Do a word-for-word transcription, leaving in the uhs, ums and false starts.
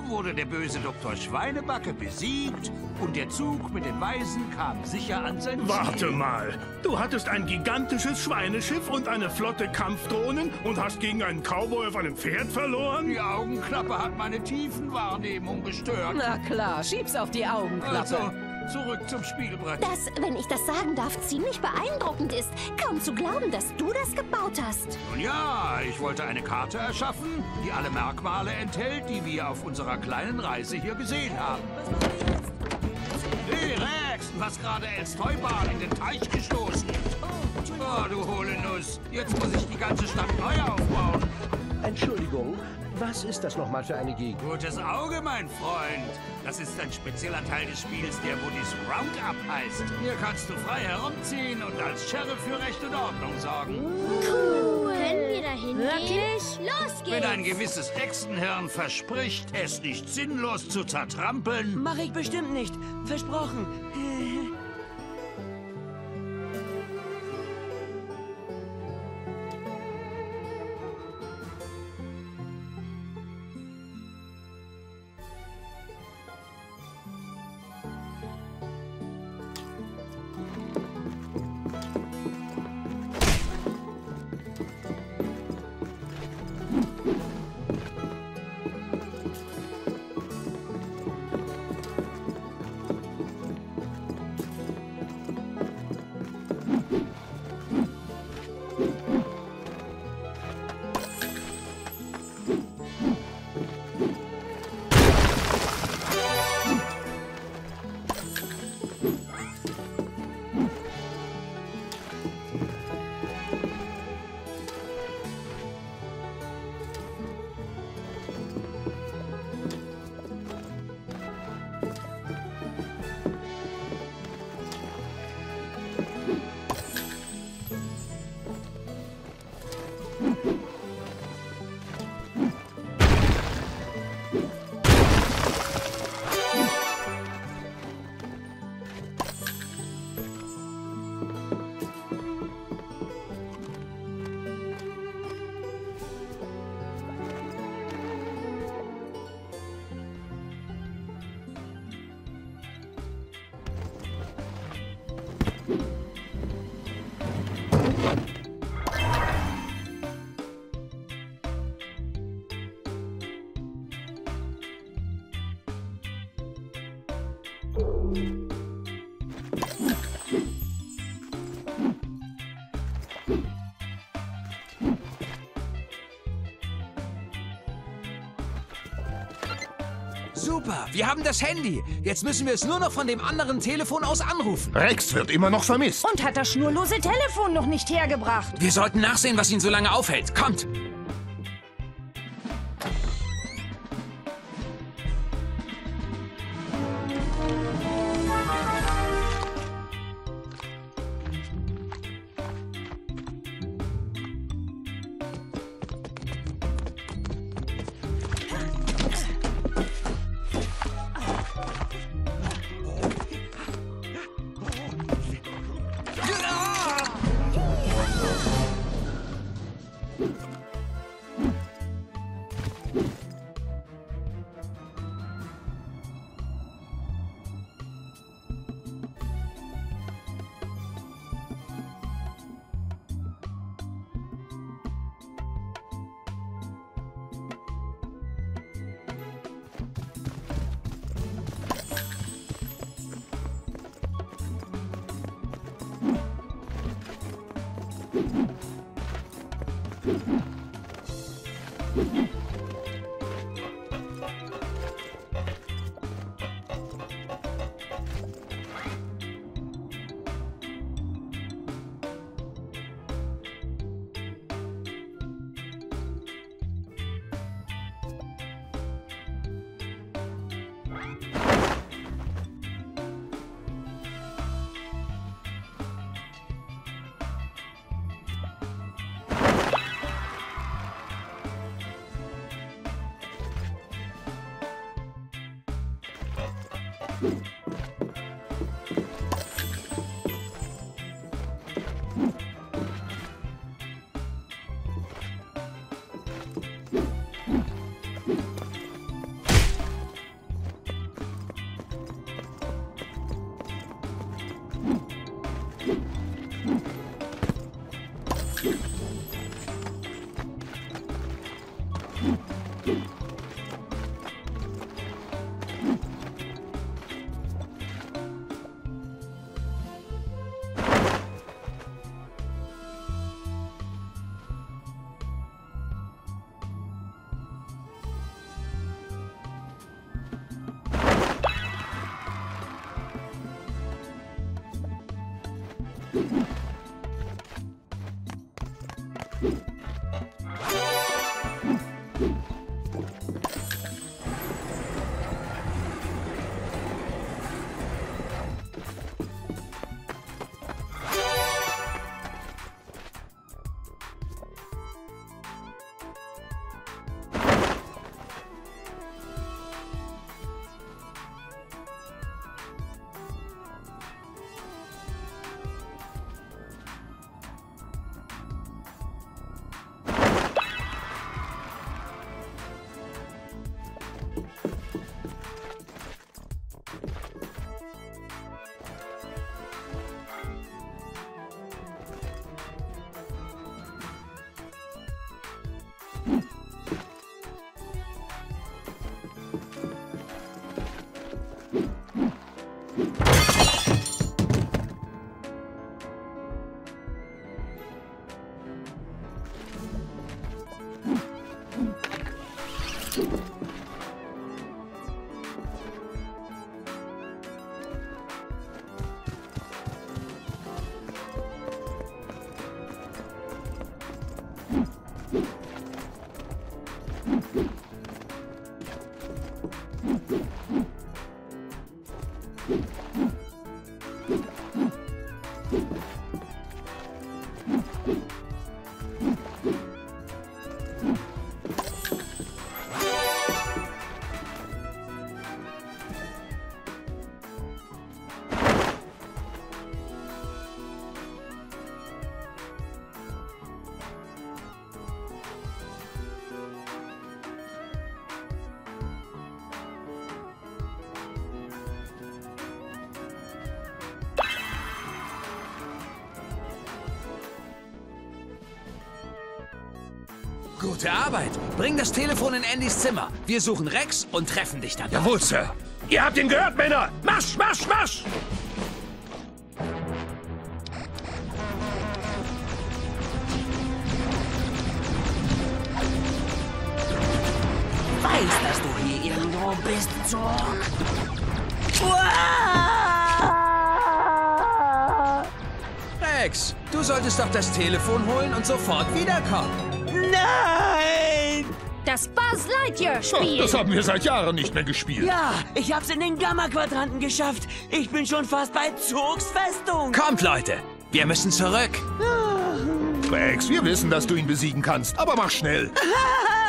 wurde der böse Doktor Schweinebacke besiegt und der Zug mit den Weisen kam sicher an sein Ziel. Warte mal, du hattest ein gigantisches Schweineschiff und eine Flotte Kampfdrohnen und hast gegen einen Cowboy auf einem Pferd verloren? Die Augenklappe hat meine Tiefenwahrnehmung gestört. Na klar, schieb's auf die Augenklappe. Also, zurück zum Spielbrett. Das, wenn ich das sagen darf, ziemlich beeindruckend ist. Kaum zu glauben, dass du das gebaut hast. Nun ja, ich wollte eine Karte erschaffen, die alle Merkmale enthält, die wir auf unserer kleinen Reise hier gesehen haben. Hey Rex, du hast gerade Els Toybahn in den Teich gestoßen. Oh, du hohle Nuss. Jetzt muss ich die ganze Stadt neu aufbauen. Entschuldigung, was ist das nochmal für eine Gegend? Gutes Auge, mein Freund. Das ist ein spezieller Teil des Spiels, der Woodys Roundup heißt. Hier kannst du frei herumziehen und als Sheriff für Recht und Ordnung sorgen. Cool. Können wir da hingehen? Wirklich? Los geht's! Wenn ein gewisses Echsenhirn verspricht, es nicht sinnlos zu zertrampeln... Mach ich bestimmt nicht. Versprochen. Super, wir haben das Handy. Jetzt müssen wir es nur noch von dem anderen Telefon aus anrufen. Rex wird immer noch vermisst. Und hat das schnurlose Telefon noch nicht hergebracht. Wir sollten nachsehen, was ihn so lange aufhält. Kommt! Gute Arbeit. Bring das Telefon in Andys Zimmer. Wir suchen Rex und treffen dich dann. Jawohl, Sir. Ihr habt ihn gehört, Männer! Marsch, marsch, marsch! Weiß, dass du hier irgendwo bist, Zorg. Rex, du solltest doch das Telefon holen und sofort wiederkommen. Nein! Das Buzz Lightyear-Spiel. Das haben wir seit Jahren nicht mehr gespielt. Ja, ich hab's in den Gamma-Quadranten geschafft. Ich bin schon fast bei Zogs Festung. Kommt, Leute. Wir müssen zurück. Rex, wir wissen, dass du ihn besiegen kannst, aber mach schnell.